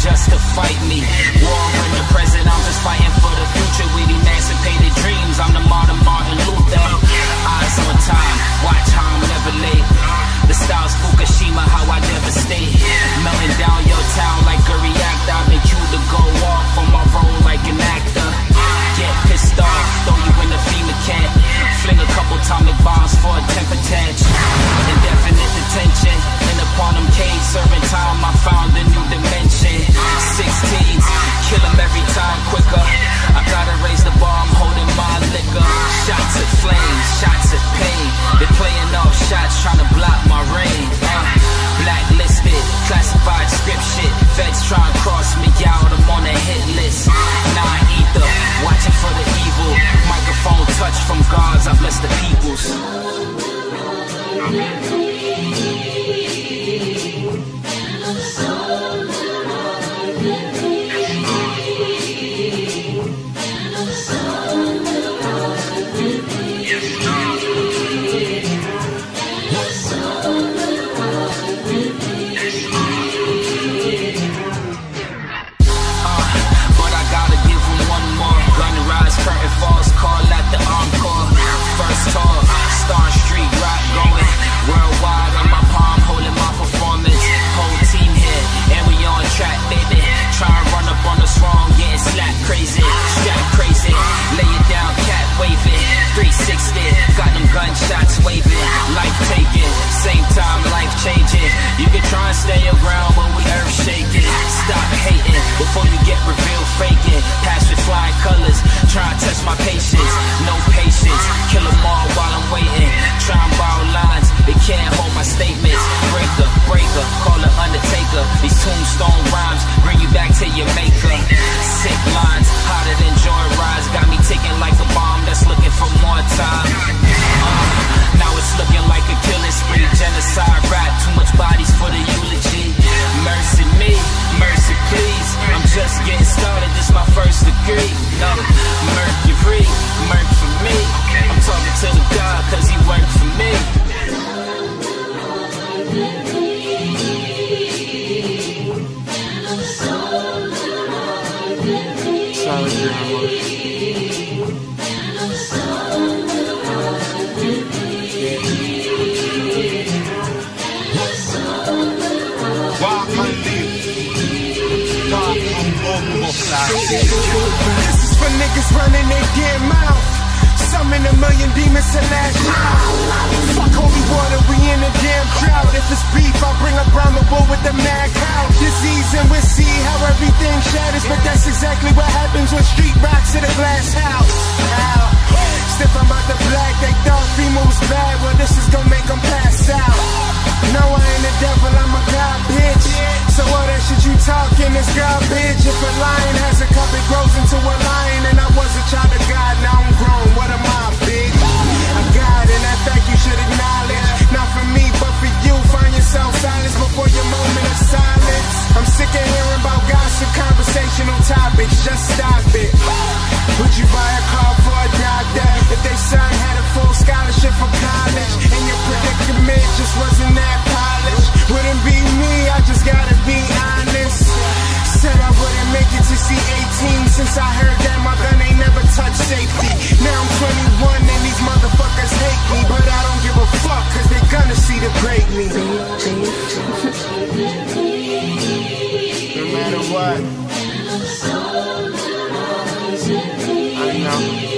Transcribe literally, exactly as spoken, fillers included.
just to fight me. War in the present, I'm just fighting for the future with emancipated dreams. I'm the modern Martin Luther. Eyes on time, watch how I'm never late. The style's Fukushima, how I devastate. Melting down your town like a reactor. I've been cued to go off on my role like an actor. Get pissed off, throw you in the FEMA camp. Fling a couple atomic bombs for a temper tantrum. Indefinite detention in a quantum cage, serving time. I found a new dimension. Sixteens, kill 'em every time quicker. I gotta raise the bar, I'm holding my liquor. Shots at flames, shots at pain. They're playing off shots, trying to block my rain. Uh, blacklisted, classified script shit. Feds try and cross me out, I'm on a hit list. Non-ether, watching for the evil. Microphone touch from gods, I bless the peoples. Curtain falls, call at the encore. First talk, Star Street rock going worldwide. On my palm, holding my performance. Whole team here, and we on track, baby. Try and run up on us wrong, getting slapped crazy, strap crazy. Lay it down, cat waving, three sixty. Got them gunshots waving, life taking, same time life changing. You can try and stay your ground when we earth shaking. Stop hating before you get revealed faking. Pass with flying colors. Try and test my patience, no patience. Kill them all while I'm waiting. Try and borrow lines, they can't hold my statements. Breaker, breaker, call it Undertaker. These tombstone rhymes bring you back to your maker. Sick lines, hotter than joy rides. Got me ticking like a bomb that's looking for more time. Uh, now it's looking like a killing spree. Genocide rap, too much bodies for the eulogy. Mercy me, mercy please. I'm just getting started, this my first degree. No, Mercury, Merc for me. I'm talking to the God cause he worked for me. Solid groundwork. This is for niggas running their damn mouth. Summon a million demons to lash out. Fuck holy water, we in a damn drought. If it's beef, I'll bring a Brahma bull with the mad cow. Disease and we'll see how everything shatters. But that's exactly what happens when street rocks in a glass house. Ow. Stiff about the black, they thought FEMA was bad. Well, this is gonna make them pass out. No, I ain't the devil, I'm a god, bitch. So all that shit you talking is garbage. If a lion has a cub, it grows into a lion. And I was a child of God, now I'm grown. What am I, bitch? A God, and that fact you should acknowledge. Not for me, but for you. Find yourself silence before your moment of silence. I'm sick of hearing about gossip, conversational topics. Just stop it. Would you buy a car for a doctor if they son had a full scholarship for college? And your predicament just wasn't that polished. Wouldn't be me, I just gotta be honest. Said I wouldn't make it to C eighteen since I heard that my gun ain't never touched safety. Now I'm twenty-one and these motherfuckers hate me, but I don't give a fuck cause they gonna see the great me. No matter what, I know.